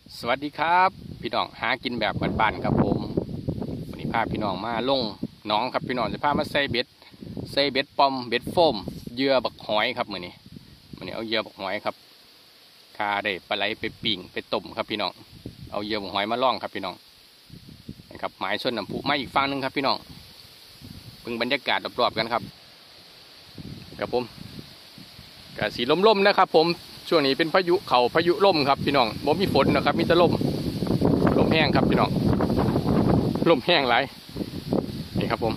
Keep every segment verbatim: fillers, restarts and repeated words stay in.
สวัสดีครับพี่น้องหากินแบบบ้านๆครับผมวันนี้พาพี่น้องมาลงหนองครับพี่น้องจะพามาใส่เบ็ดใส่เบ็ดปอมเบ็ดโฟมเหยื่อบักหอยครับมื้อนี้มื้อนี้เอาเหยื่อบักหอยครับคาได้ปลาไหลไปปิ่งไปต้มครับพี่น้องเอาเหยื่อบักหอยมาล่องครับพี่น้องนะครับหมายส่วนน้ำพุมาอีกฝั่งนึงครับพี่น้องเพิ่งบรรยากาศรอบๆกันครับครับผมกะสีลมๆนะครับผมช่วงนี้เป็นพายุเข่าพายุลมครับพี่น้องบ่มีฝนนะครับมีแต่ลมลมแห้งครับพี่น้องลมแห้งหลายนี่ครับผม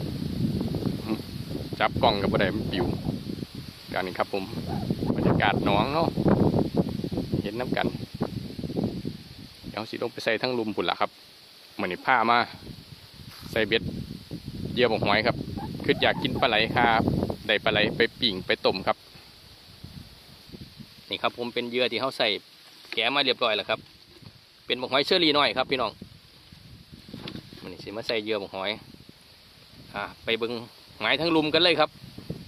จับกล้องกับบ่ได้มันปิวกันนี่ครับผมบรรยากาศหนองเนาะเห็นน้ำกันเดี๋ยวสิลงไปใส่ทั้งลุมพุ่นละครับเหมือนนี่ผ้ามาใส่เบ็ดเหยื่อบักหอยครับคืออยากกินปลาไหลครับได้ปลาไหลไปปิ่งไปต้มครับนี่ครับผมเป็นเหยื่อที่เขาใส่แกะมาเรียบร้อยแล้วครับเป็นบักหอยเชอรี่น้อยครับพี่น้องมันนี่สิมาใส่เหยื่อบักหอยอ่าไปเบิ้งหมายทั้งลุมกันเลยครับ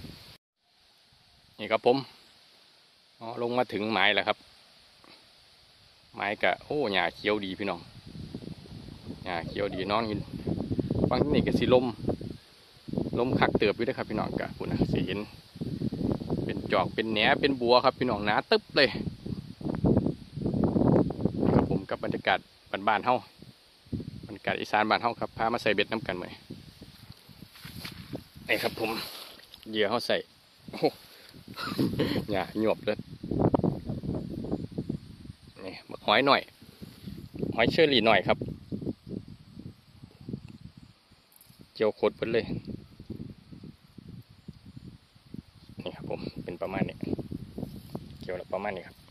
นี่ครับผมอ๋อลงมาถึงหมายแล้วครับหมายกะโอ้หญ้าเขียวดีพี่น้องหญ้าเขียวดีนอนกินฟังนี่ก็สิลมลมคักเติบอยู่ด้วยครับพี่น้องกะคุณนะสิเห็นเป็นจอกเป็นแหนเป็นบัวครับพี่น้องหนาตึ๊บเลยนี่ครับผมกับบรรยากาศบ้านๆเฮาบรรยากาศอีสานบ้านเฮาครับพามาใส่เบ็ดน้ำกันเลยนี่ครับผมเหยื่อเฮาใส่โอ้หญ้าหยวบเลยนี่หอยหน่อยหอยเชอรี่หน่อยครับเจียวโคตรไปเลยนี่ครับผมเป็นประมาณนี้เกี่ยวกับประมาณนี้ครับ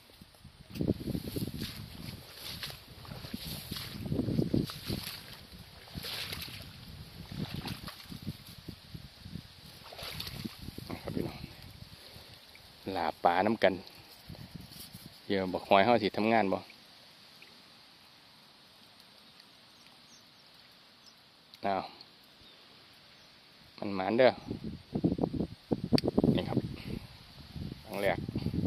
ครับพี่น้องลาปลาน้ำกันเดี๋ยวบอกหอยเขาสิทำงานบ่อ้าวมันหมานเด้อนี่ครับครั้งแรก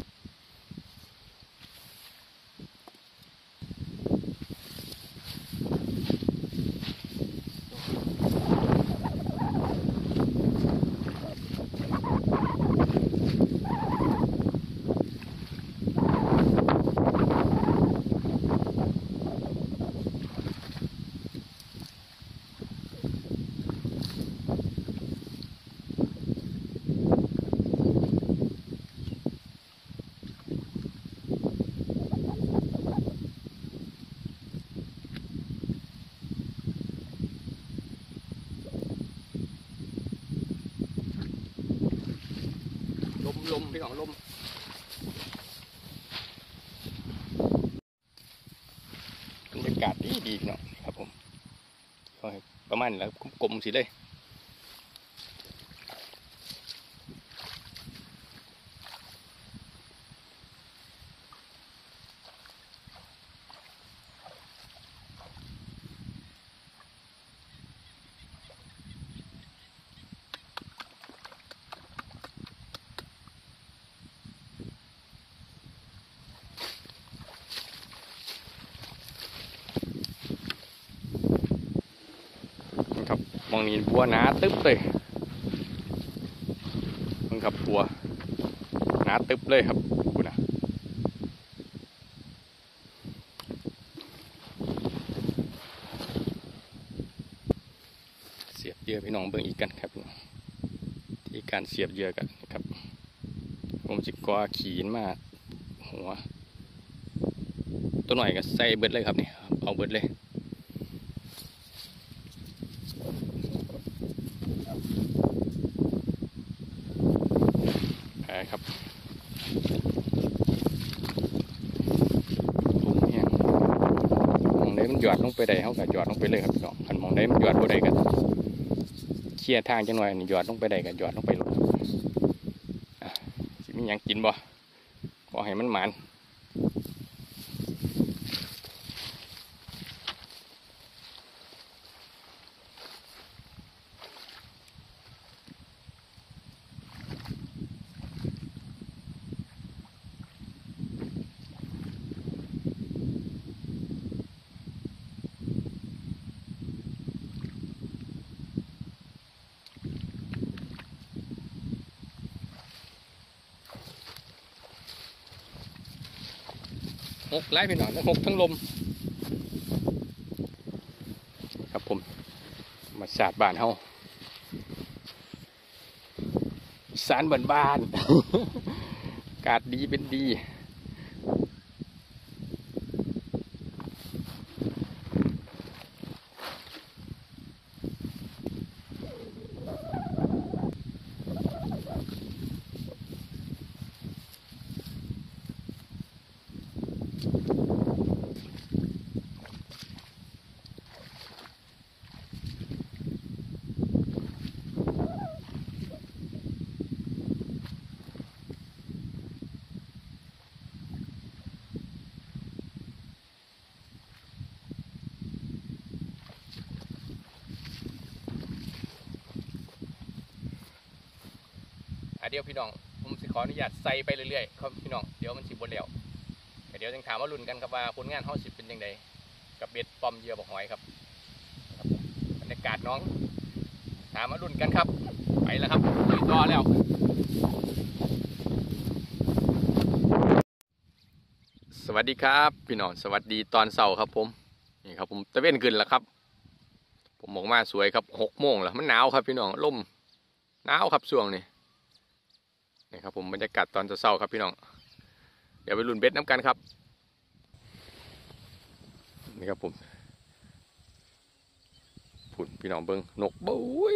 ลมลมพี่น้องลมบรรยากาศดีดีพี่น้องครับผมประมาณนี้แล้วกลมๆสิเลยครับมองนี้บัวหนาตึ๊บเลยมึงครับบัวหนาตึ๊บเลยครับกูนะเสียบเหยื่อพี่น้องเบิ่งอีกกันครับที่การเสียบเหยื่อกันครับผมจิกว่าขีนมากหัวตัวหน่อยก็ใส่เบิดเลยครับนี่เอาเบิดเลยครับลุมเนี่ยมองได้มันหยอดลงไปได้เขาก็หยอดลงไปเลยครับพี่น้องคันมองได้มันหยอดบ่ได้กันเชี่ยทางจังหน่อยนี่หยอดลงไปได้กันหยอดลงไปลงสิมีหยังกินบ่ขอให้มันหมานหกไล่พี่น้องทั้งหกทั้งลมครับผมมาสาดบ้านเฮาสารบ้านบ้านอากาศดีเป็นดีเดี๋ยวพี่น้องผมสิขออนุญาตใส่ไปเรื่อยๆครับพี่น้องเดี๋ยวมันสิบนแล้วเดี๋ยวจะถามว่าลุ้นกันครับว่าผลงานเขาสิเป็นยังไงกับเบ็ดปอมเหยื่อบอกหอยครับบรรยากาศน้องถามมาลุ้นกันครับไปแล้วครับลุยต่อแล้วสวัสดีครับพี่น้องสวัสดีตอนเช้าครับผมนี่ครับผมตะเว้นขึ้นแล้วครับผมออกมาสวยครับหกโมงแล้วมันหนาวครับพี่น้องลมหนาวครับช่วงนี้นี่ครับผมบรรยากาศตอนเช้าครับพี่น้องเดี๋ยวไปลุ้นเบ็ดน้ำกันครับนี่ครับผมผุ่นพี่น้องเบิ้งนกบุ้ย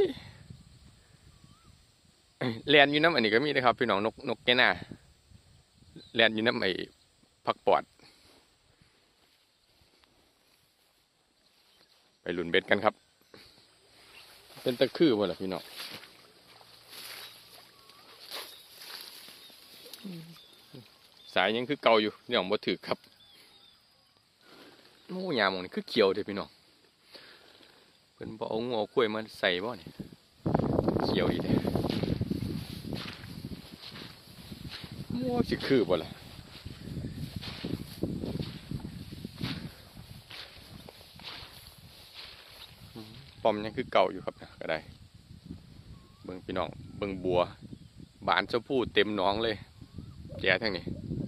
แลนอยู่น้ำอันนี้ก็มีนะครับพี่น้องนกนกแกน่าแลนอยู่น้ำไอ้พักปอดไปลุ้นเบ็ดกันครับเป็นตะคือวะล่ะพี่น้องสายยังคือเก่าอยู่นี่ของบ่ถือครับโอ้ยามองนี่คือเขียวเด้พี่น้องเป็นบ่เอางูเอากล้วยมาใส่บ่เนี่ยเขียวอีเด้โอ้สิคือบ่ล่ะปอมยังคือเก่าอยู่ครับนะก็ได้เบิ่งพี่น้องเบิ่งบัวบานชมพูเต็มหนองเลยแย่ทั้งนี้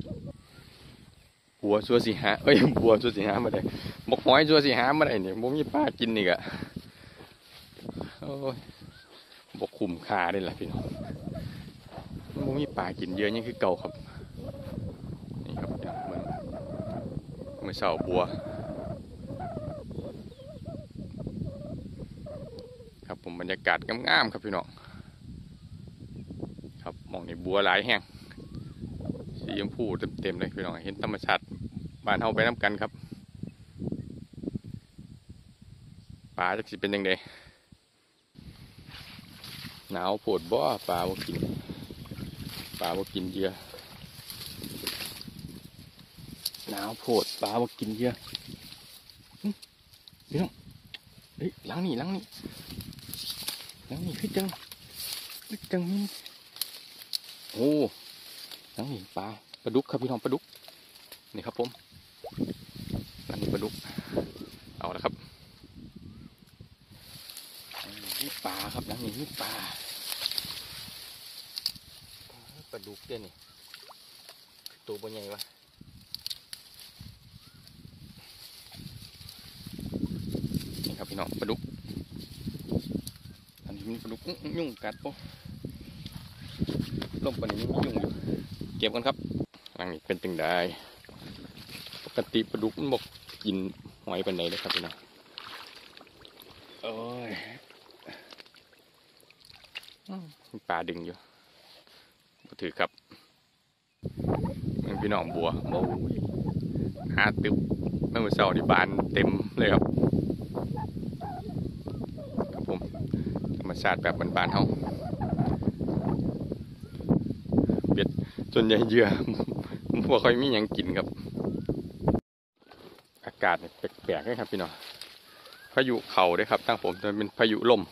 บัวชัวสีหาเอ้ยบัวชัวสีหามาได้บกหอยชัวสีหามาได้เนี่ยบ่มีปลากินนี่กะโอ้ยบกคุ้มค่าได้ล่ะพี่น้องบ่มีปลากินเยอะยังคือเก่าครับนี่ครับเหมือนเมื่อเช้าบัวครับผมบรรยากาศงามๆครับพี่น้องครับมองในบัวหลายแห้งสีชมพูเต็มๆเลยพี่น้องเห็นธรรมชาติบ้านเฮาไปน้ำกันครับปลาจะสิเป็นยังไงหนาวโผดบ่ปลาบ่กินปลาบ่กินเยอะหนาวโผดปลาบ่กินเยอะพี่น้องเฮ้ยล้างนี่ล้างนี่ล้างนี่คือจังคือจังนี่โอ้ล้างนี่ปลาปลาดุกครับพี่น้องปลาดุกนี่ครับผมล้างนี่ปลาดุกเอาละครับนี่ปลาครับล้างนี่นี่ปลาปลาดุกเด้นี่ตัวบ่ใหญ่วะนี่ครับพี่น้องปลาดุกอันนี้มีปลาดุกยุ่งกัดปะลมปานนี้มียุ่งอยู่เก็บกันครับอันนี้เป็นตึงได้ปกติปลาดุกมันบอกกินหอยปานไหนเลยครับพี่น้องโอ้ยปลาดึงอยู่ถือครับมันพี่น้องบัวโอ้ยหาตึบเมื่อเช้าที่บานเต็มเลยครับครับผมธรรมชาติแบบบานๆเฮาเบ็ดจนใหญ่เยื่อพวกค่อยมีอย่างกินครับอากาศแปลกๆเลยครับพี่น้องพายุเข่าด้วยครับตั้งผมจะเป็นพายุลม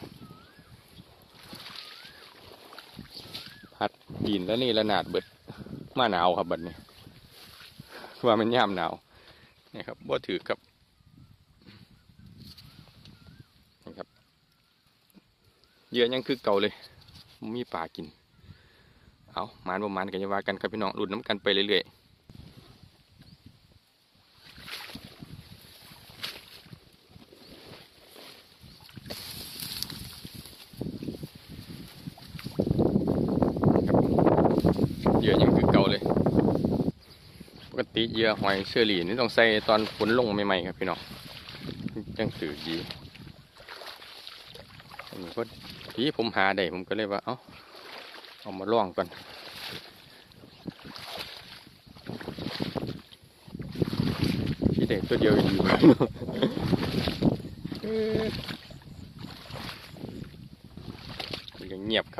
พัดดินแล้วนี่ระนาดเบิดมาหนาวครับบัดนี้ว่ามันย่ำหนาวนี่ครับบ่ถือครับนี่ครับเยอะยังคือเก่าเลยมีปลากินเอามานประมาณกันจะว่ากันครับพี่น้องรุ่นน้ำกันไปเรื่อยติเหยื่อหอยเชอรี่นี่ต้องใส่ตอนฝนลงใหม่ๆครับพี่น้องจังถือดีอันนี้ก็ที่ผมหาได้ผมก็เลยว่าเอ้าเอามาล่องก่อนที่เด็กตัวเดียวอยู่มันก็เงียบครับ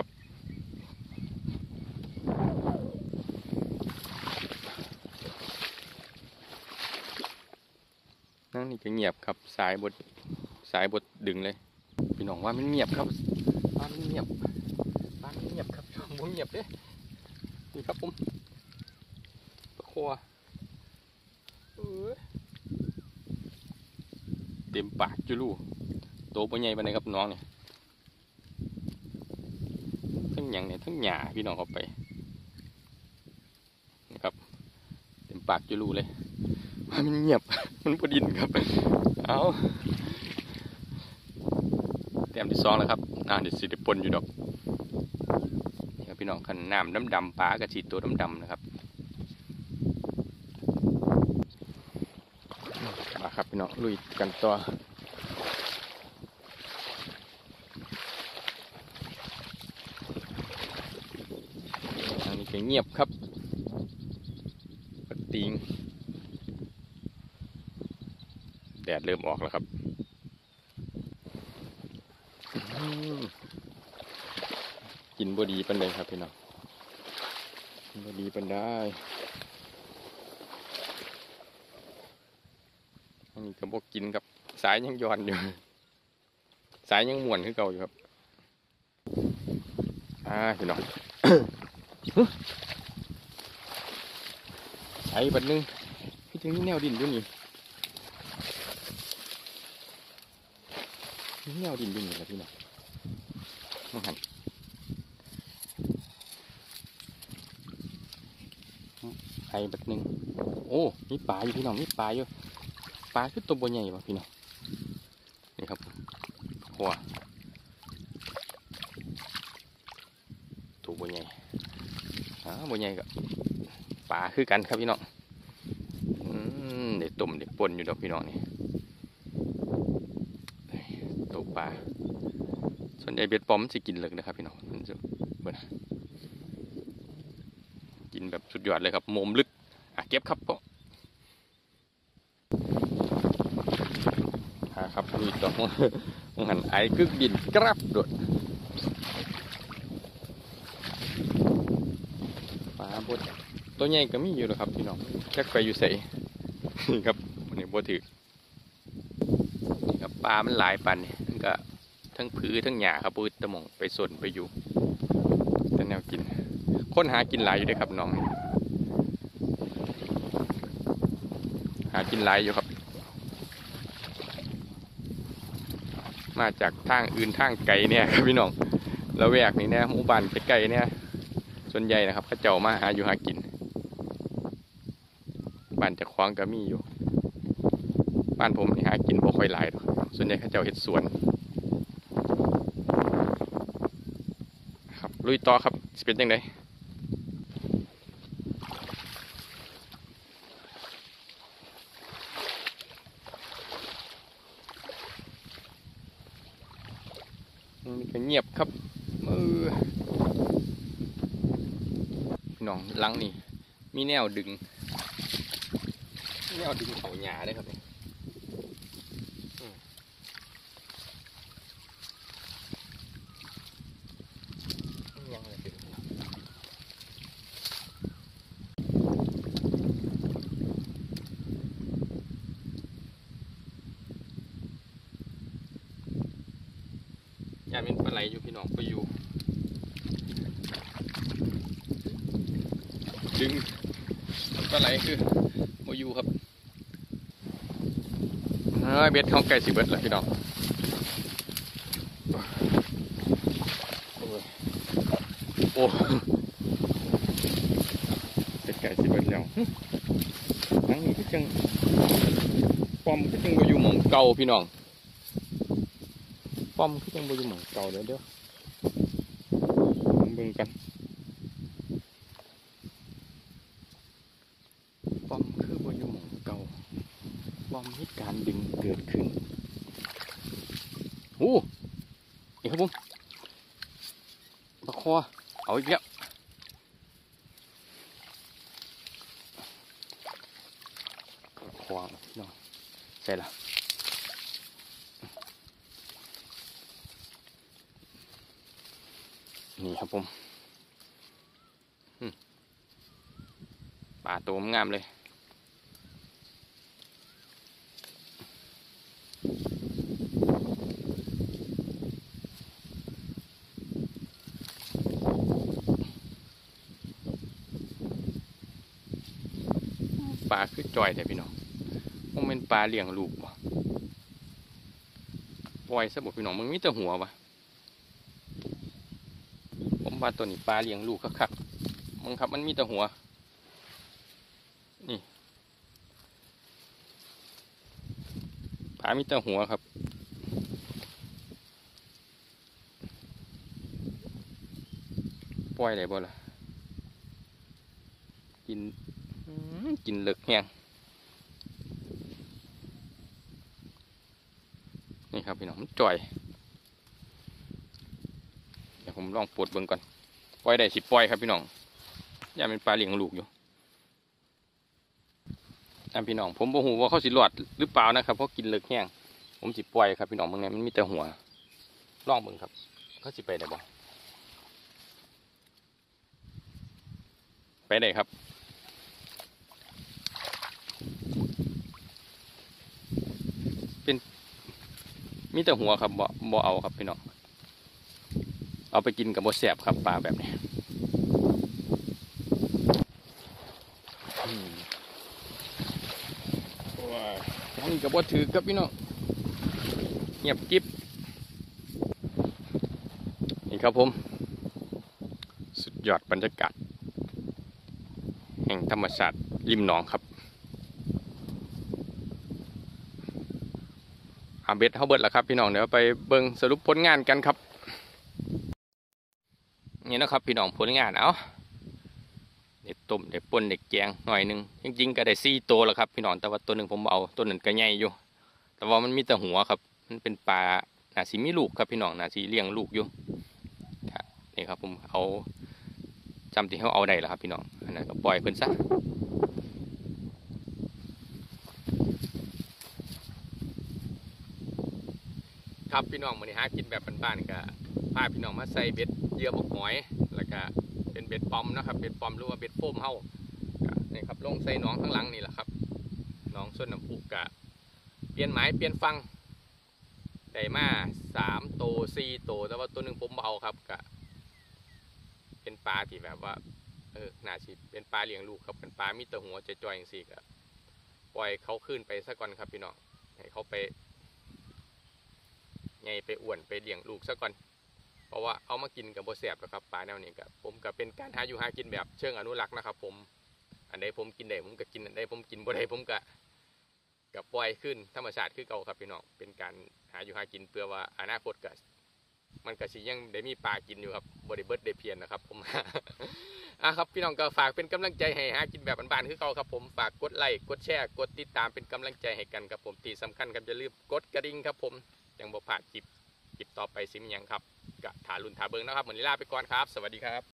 นั่นนี่ก็เงียบครับสายบดสายบดดึงเลยพี่น้องว่ามันเงียบครับบ้านมันเงียบบ้านมันเงียบครับผมเงียบเลยนี่ครับผมตะครัวเต็มปากจุลูโตปใหญ่ปานใดครับน้องเนี่ยทั้งหยังเนี่ยทั้งหญ้าพี่น้องเข้าไปนี่ครับเต็มปากจุลูเลยมันเงียบมันพอดินครับเอาแต้มที่สองแล้วครับน้ำเด็ดสิเดปนอยู่ดอกนี่ครับพี่น้องขันน้ำดำดำปลากระชีตัวดำดำนะครับมาครับพี่น้องลุยกันต่อทางนี้ก็เงียบครับปะติงแดดเริ่มออกแล้วครับกินบดีปันเลยครับพี่น้องกินบดีปันได้อันนี้ก็บอกกินกับสายยังย้อนอยู่สายยังม่วนขึ้นเก่าอยู่ครับอ่าพี่น้อง ใส่บัดนึงพี่จึงนี่แนวดินอยู่นี่นี่แนวดินอยู่นี่แหละพี่น้องมองหันไอ้บัดนึงโอ้มีปลาอยู่พี่น้องมีปลาอยู่ปลาคือตัวบัวใหญ่ป่ะพี่น้องนี่ครับหัวตัวบัวใหญ่อ่าบัวใหญ่กับปลาคือกันครับพี่น้องเด็ดตุ่มเด็ดปนอยู่ดอกพี่น้องนี่ตัวปลาส่วนใหญ่เบ็ดปอมจะกินเลยนะครับพี่น้องมันจะเบื่อกินแบบสุดยอดเลยครับมุมลึกอ่ะเก็บครับพ่อครับมีตัวมองหันไอ้กึกดินกรับโดดปลาบดตัวใหญ่ก็มีอยู่แล้วครับพี่น้องแค่ไปอยู่ใส่นี่ครับนี่บดถือนี่ครับปลามันหลายปันนี่ก็ทั้งผือทั้งหญ้าครับปืดตะมงไปสนไปอยู่แต่แนวกินค้นหากินหลายอยู่ด้วยครับน้องหากินหลายอยู่ครับมาจากทางอื่นทางไกลเนี่ยครับพี่น้องแล้วแวกนี้เนี่ยหมู่บ้านไกลๆเนี่ยส่วนใหญ่นะครับเขาเจ้ามาหาอยู่หากินบ้านจะคว้างก็มีอยู่บ้านผมนี่หากินบ่ค่อยหลายหรอกส่วนใหญ่เขาเจ้าเฮ็ดสวนครับลุยต่อครับจะเป็นยังไงมันก็เงียบครับมือน้องลังนี่มีแนวดึงแนวดึงเขาหญ้าได้ครับเนี่ยยังเลยถึงยาเป็นปลาไหลอยู่พี่น้องไปอยู่ดึงปลาไหลคือโมยูครับเบ็ดเขาไก่สิเบิดแล้วพี่น้องโอ้เป็ดไก่สิเบิดแล้วนั่งนี่ก็จังปอมก็จังโมยูหม่องเก่าพี่น้องปอมก็จังโมยูหม่องเก่าเดี๋ยวเดี๋ยวเบิ่งกันปอมคืออมมีการดึงเกิดขึ้นโอ้นี่ครับผมปลาคอเอาอีกแล้วคอน้องใช่ละนี่ครับผมปลาตัวงามเลยปลาคือจ่อยแต่พี่น้องมันเป็นปลาเลี้ยงลูกวะปล่อยซะบอกพี่น้องมันมีแต่หัววะผมว่าตัวนี้ปลาเลี้ยงลูกคักๆมึงครับมันมีแต่หัวนี่ปลามีแต่หัวครับปล่อยได้บ่ล่ะกินกินเลิกแห้งนี่ครับพี่น้องมันจ่อยเดี๋ยวผมลองปลดเบิ่งก่อนปล่อยได้สิปล่อยครับพี่น้องอย่าเป็นปลาเลี้ยงลูกอยู่อันพี่น้องผมบ่ฮู้ว่าเขาสิรอดหรือเปล่านะครับเพราะกินเลิกแห้งผมสิปล่อยครับพี่น้องบางไงมันมีแต่หัวลองเบิ่งครับเขาสิไปได้บ่ไปได้ครับเป็นมีแต่หัวครับบ่บ่เอาครับพี่น้องเอาไปกินกับบ่แซ่บครับปลาแบบนี้ว้าวนี่กับบ่ถือครับพี่น้องเงียบกิ๊บนี่ครับผมสุดยอดบรรยากาศแห่งธรรมชาติริมหนองครับอาเบ็ดเขาเบิดแล้วครับพี่น้องเดี๋ยวไปเบิ่งสรุปผลงานกันครับนี่นะครับพี่น้องผลงานเอาเด็ดต้มเด็ดป่นเด็ดแกงหน่อยหนึ่งจริงๆก็ได้สี่ตัวแล้วครับพี่น้องแต่ว่าตัวหนึ่งผมเอาตัวหนึ่งก็ใหญ่อยู่แต่ว่ามันมีแต่หัวครับมันเป็นปลาหนาสีมีลูกครับพี่น้องหนาสีเลี้ยงลูกอยู่นี่ครับผมเอาจำที่เขาเอาได้แล้วครับพี่น้องอันนั้นก็ปล่อยเพิ่นซะครับพี่น้องวันนี้หากินแบบบ้านๆก็พาพี่น้องมาใส่เบ็ดเหยื่อบอกหอยแล้วก็เป็นเบ็ดปอมนะครับเบ็ดปอมหรือว่าเบ็ดโฟมเฮานี่ครับลงใส่หนองข้างหลังนี่แหละครับหนองส้นน้ำพุกะเปลี่ยนหมายเปลี่ยนฟังได้มาสามโตสี่โตแต่ว่าตัวหนึ่งผมเอาครับกะเป็นปลาที่แบบว่าเออน่าสิเป็นปลาเลี้ยงลูกครับเป็นปลามีแต่หัวจะจ่อยอย่างสี่กะปล่อยเขาขึ้นไปซะก่อนครับพี่น้องให้เขาไปไงไปอ้วนไปเลี้ยงลูกซะก่อนเพราะว่าเอามากินกับโบแสบนะครับปลาแนวนี้กับผมก็เป็นการหาอยู่หากินแบบเชิงอนุรักษ์นะครับผมอันใดผมกินได้ผมก็กินอันใดผมกินบ่ได้ผมก็กับปล่อยขึ้นธรรมชาติคือเก่าครับพี่น้องเป็นการหาอยู่หากินเพื่อว่าอนาคตก็มันก็สิยังได้มีปลากินอยู่ครับบ่ได้เบิดได้เพียนนะครับผมอ่ะครับพี่น้องก็ฝากเป็นกำลังใจให้หากินแบบบ้านๆคือเก่าครับผมฝากกดไลค์กดแชร์กดติดตามเป็นกำลังใจให้กันครับผมที่สำคัญครับอย่าลืมกดกระดิ่งครับผมยังบ่พลาดคลิปคลิปต่อไปซิมยังครับกะถาลุนถาเบิงนะครับเหมือนลีลาไปก่อนครับสวัสดีครับ